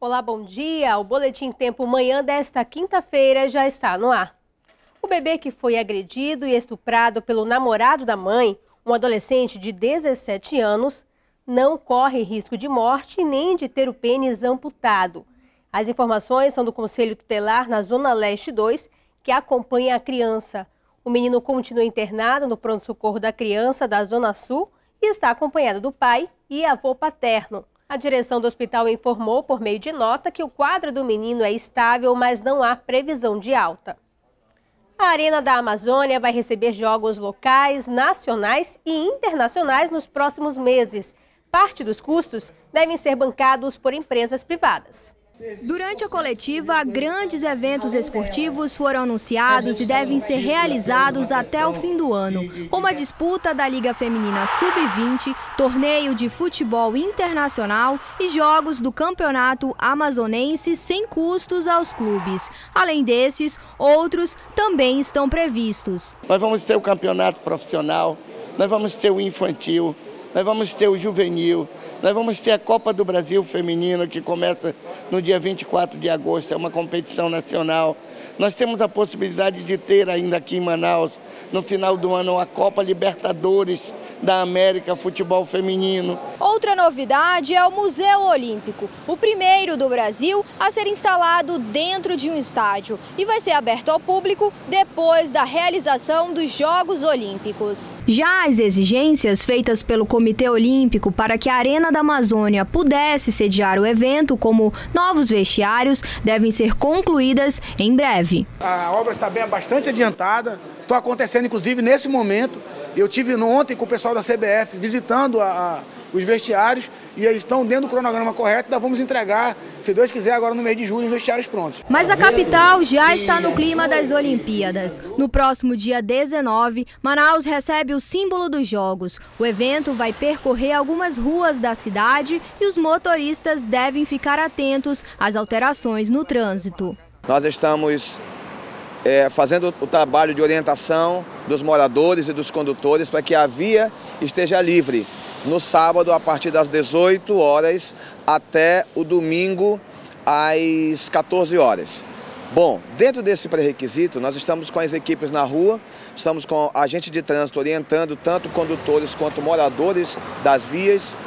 Olá, bom dia. O Boletim Tempo Manhã desta quinta-feira já está no ar. O bebê que foi agredido e estuprado pelo namorado da mãe, um adolescente de 17 anos, não corre risco de morte nem de ter o pênis amputado. As informações são do Conselho Tutelar na Zona Leste 2, que acompanha a criança. O menino continua internado no pronto-socorro da criança da Zona Sul e está acompanhado do pai e avô paterno. A direção do hospital informou por meio de nota que o quadro do menino é estável, mas não há previsão de alta. A Arena da Amazônia vai receber jogos locais, nacionais e internacionais nos próximos meses. Parte dos custos devem ser bancados por empresas privadas. Durante a coletiva, grandes eventos esportivos foram anunciados e devem ser realizados até o fim do ano, como a disputa da Liga Feminina Sub-20, torneio de futebol internacional e jogos do Campeonato Amazonense sem custos aos clubes. Além desses, outros também estão previstos. Nós vamos ter o campeonato profissional, nós vamos ter o infantil, nós vamos ter o juvenil. Nós vamos ter a Copa do Brasil Feminino, que começa no dia 24 de agosto, é uma competição nacional. Nós temos a possibilidade de ter ainda aqui em Manaus, no final do ano, a Copa Libertadores da América Futebol Feminino. Outra novidade é o Museu Olímpico, o primeiro do Brasil a ser instalado dentro de um estádio e vai ser aberto ao público depois da realização dos Jogos Olímpicos. Já as exigências feitas pelo Comitê Olímpico para que a Arena da Amazônia pudesse sediar o evento, como novos vestiários, devem ser concluídas em breve. A obra está bastante adiantada, está acontecendo inclusive nesse momento. Eu tive ontem com o pessoal da CBF visitando os vestiários e eles estão dentro do cronograma correto. Nós vamos entregar, se Deus quiser, agora no mês de julho, os vestiários prontos. Mas a capital já está no clima das Olimpíadas. No próximo dia 19, Manaus recebe o símbolo dos Jogos. O evento vai percorrer algumas ruas da cidade e os motoristas devem ficar atentos às alterações no trânsito. Nós estamos fazendo o trabalho de orientação dos moradores e dos condutores para que a via esteja livre no sábado a partir das 18 horas até o domingo às 14 horas. Bom, dentro desse pré-requisito, nós estamos com as equipes na rua, estamos com agentes de trânsito orientando tanto condutores quanto moradores das vias.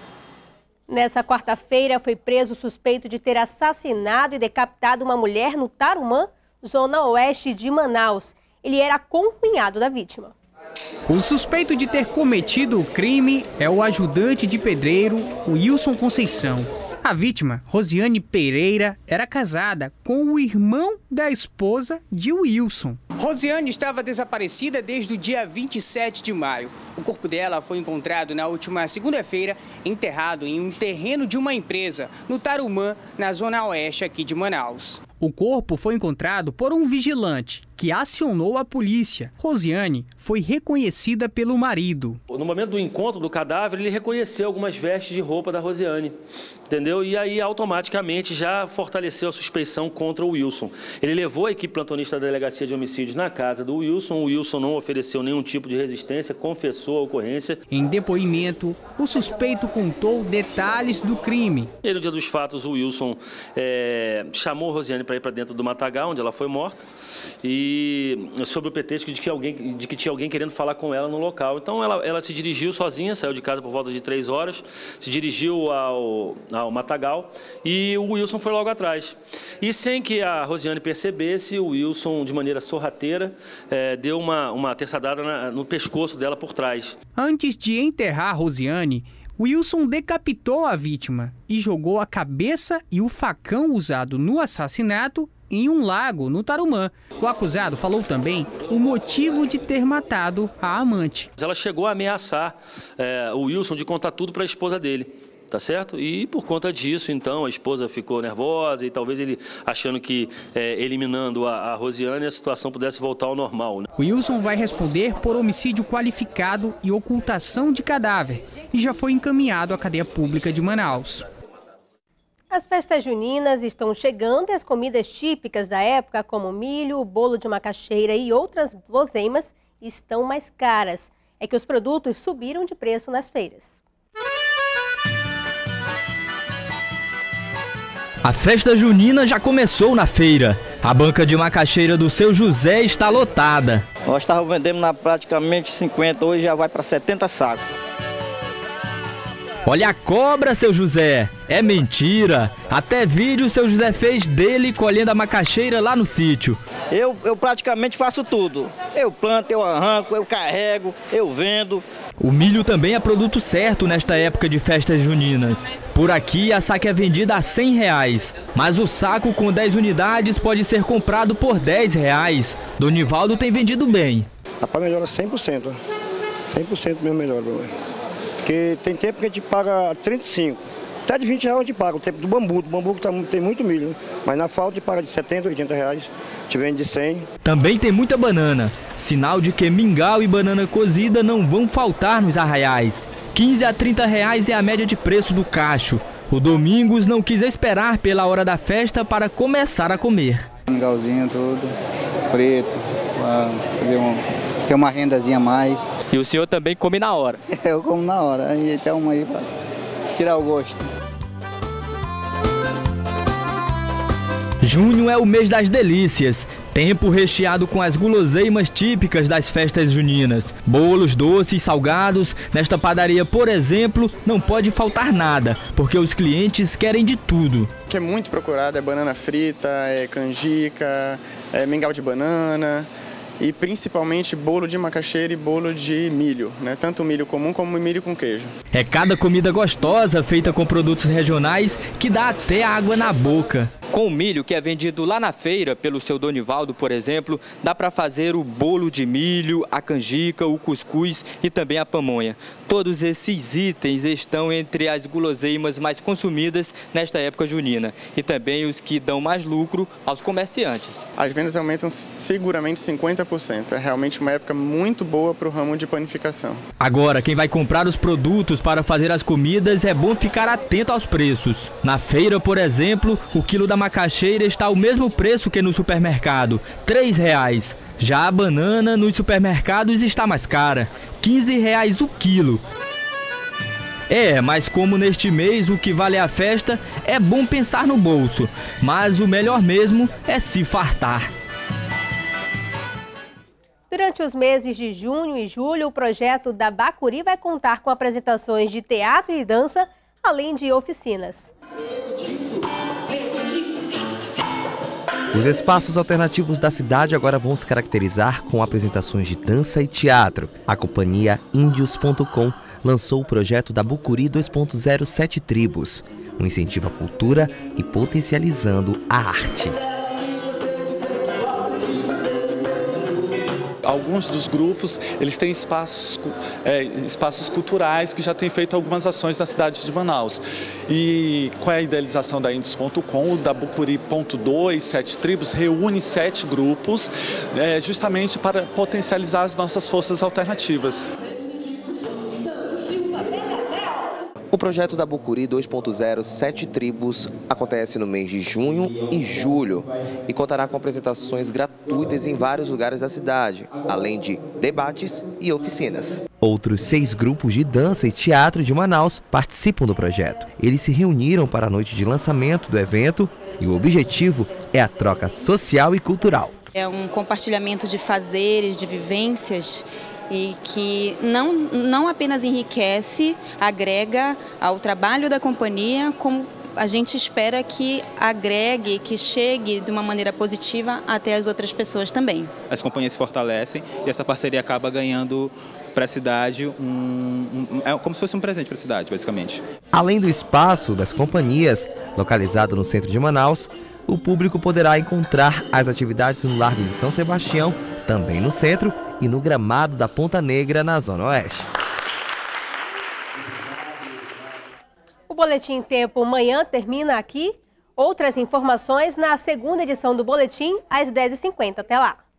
Nessa quarta-feira, foi preso o suspeito de ter assassinado e decapitado uma mulher no Tarumã, zona oeste de Manaus. Ele era concunhado da vítima. O suspeito de ter cometido o crime é o ajudante de pedreiro, Wilson Conceição. A vítima, Rosiane Pereira, era casada com o irmão da esposa de Wilson. Rosiane estava desaparecida desde o dia 27 de maio. O corpo dela foi encontrado na última segunda-feira, enterrado em um terreno de uma empresa, no Tarumã, na zona oeste aqui de Manaus. O corpo foi encontrado por um vigilante, que acionou a polícia. Rosiane foi reconhecida pelo marido. No momento do encontro do cadáver, ele reconheceu algumas vestes de roupa da Rosiane, entendeu? E aí, automaticamente, já fortaleceu a suspeição contra o Wilson. Ele levou a equipe plantonista da Delegacia de Homicídios na casa do Wilson. O Wilson não ofereceu nenhum tipo de resistência, confessou a ocorrência. Em depoimento, o suspeito contou detalhes do crime. E no dia dos fatos, o Wilson chamou a Rosiane para ir para dentro do matagal, onde ela foi morta, e sob o pretexto de que tinha alguém querendo falar com ela no local. Então ela se dirigiu sozinha, saiu de casa por volta de 3 horas, se dirigiu ao matagal e o Wilson foi logo atrás. E sem que a Rosiane percebesse, o Wilson, de maneira sorrateira, deu uma terçadada no pescoço dela por trás. Antes de enterrar Rosiane, Wilson decapitou a vítima e jogou a cabeça e o facão usado no assassinato em um lago no Tarumã. O acusado falou também o motivo de ter matado a amante. Ela chegou a ameaçar o Wilson de contar tudo para a esposa dele. Tá certo? E por conta disso, então, a esposa ficou nervosa e talvez ele achando que eliminando a Rosiane a situação pudesse voltar ao normal, né? O Wilson vai responder por homicídio qualificado e ocultação de cadáver e já foi encaminhado à cadeia pública de Manaus. As festas juninas estão chegando e as comidas típicas da época, como milho, bolo de macaxeira e outras guloseimas, estão mais caras. É que os produtos subiram de preço nas feiras. A festa junina já começou na feira. A banca de macaxeira do Seu José está lotada. Nós estávamos vendendo praticamente 50, hoje já vai para 70 sacos. Olha a cobra, Seu José. É mentira. Até vídeo o Seu José fez dele colhendo a macaxeira lá no sítio. Eu praticamente faço tudo. Eu planto, eu arranco, eu carrego, eu vendo. O milho também é produto certo nesta época de festas juninas. Por aqui a saca é vendida a R$100, mas o saco com 10 unidades pode ser comprado por R$10. Donivaldo tem vendido bem. Rapaz, melhora 100%. 100% mesmo melhora. Porque tem tempo que a gente paga 35. Até de R$20 a gente paga, o tempo do bambu. Tem muito milho, mas na falta a gente paga de R$70, R$80. A gente vende de 100. Também tem muita banana. Sinal de que mingau e banana cozida não vão faltar nos arraiais. R$15 a R$30 é a média de preço do cacho. O Domingos não quis esperar pela hora da festa para começar a comer. Mingauzinho tudo, preto, para ter uma rendazinha a mais. E o senhor também come na hora? Eu como na hora, aí tem uma aí para tirar o gosto. Junho é o mês das delícias, tempo recheado com as guloseimas típicas das festas juninas. Bolos, doces, salgados. Nesta padaria, por exemplo, não pode faltar nada, porque os clientes querem de tudo. O que é muito procurado é banana frita, é canjica, é mingau de banana e principalmente bolo de macaxeira e bolo de milho, né? Tanto o milho comum como o milho com queijo. É cada comida gostosa feita com produtos regionais que dá até água na boca. Com o milho que é vendido lá na feira pelo seu Donivaldo, por exemplo, dá para fazer o bolo de milho, a canjica, o cuscuz e também a pamonha. Todos esses itens estão entre as guloseimas mais consumidas nesta época junina e também os que dão mais lucro aos comerciantes. As vendas aumentam seguramente 50%. É realmente uma época muito boa para o ramo de panificação. Agora, quem vai comprar os produtos para fazer as comidas é bom ficar atento aos preços. Na feira, por exemplo, o quilo da macaxeira está ao mesmo preço que no supermercado, R$3. Já a banana nos supermercados está mais cara, R$15 o quilo. Mas como neste mês o que vale a festa, é bom pensar no bolso. Mas o melhor mesmo é se fartar. Durante os meses de junho e julho, o projeto da Bacuri vai contar com apresentações de teatro e dança, além de oficinas. Os espaços alternativos da cidade agora vão se caracterizar com apresentações de dança e teatro. A companhia Índios.com lançou o projeto da Bacuri 2.0 7 Tribos, um incentivo à cultura e potencializando a arte. Alguns dos grupos, eles têm espaços culturais que já têm feito algumas ações na cidade de Manaus. E com a idealização da Índios.com, o da Bacuri.2, 7 Tribos, reúne 7 grupos, justamente para potencializar as nossas forças alternativas. O projeto da Bacuri 2.0 7 Tribos acontece no mês de junho e julho e contará com apresentações gratuitas em vários lugares da cidade, além de debates e oficinas. Outros 6 grupos de dança e teatro de Manaus participam do projeto. Eles se reuniram para a noite de lançamento do evento e o objetivo é a troca social e cultural. É um compartilhamento de fazeres, de vivências, e que não apenas enriquece, agrega ao trabalho da companhia, como a gente espera que agregue, que chegue de uma maneira positiva até as outras pessoas também. As companhias se fortalecem e essa parceria acaba ganhando para a cidade é como se fosse um presente para a cidade, basicamente. Além do espaço das companhias, localizado no centro de Manaus, o público poderá encontrar as atividades no Largo de São Sebastião, também no centro, e no gramado da Ponta Negra, na Zona Oeste. O Boletim Tempo Manhã termina aqui. Outras informações na segunda edição do Boletim, às 10h50. Até lá!